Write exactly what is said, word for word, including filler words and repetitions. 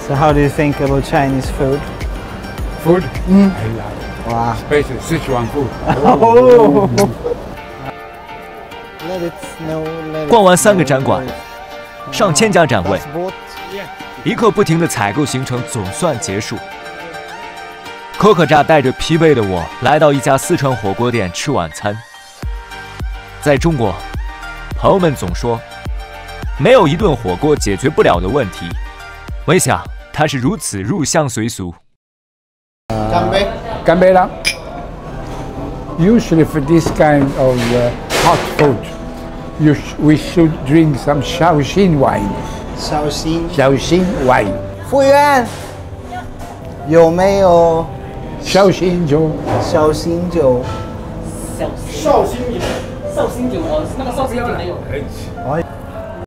So how do you think about Chinese food? Food? Mm. I love it. Wow. Especially Sichuan food. Oh. Let it snow, let it 逛完三个 snow. 展馆，上千家展位， That's boat. 一刻不停的采购行程总算结束。可可扎带着疲惫的我来到一家四川火锅店吃晚餐。在中国，朋友们总说，没有一顿火锅解决不了的问题。没想它是如此入乡随俗。 干杯！ 干杯了。Usually for this kind of uh, hot food, you sh we should drink some Shaoxing wine. 绍兴。 Shaoxing wine. 服务员，有没有 Shaoxing 酒。 绍兴酒？ 绍绍兴酒，绍兴酒哦，那个绍兴酒没有。 哦。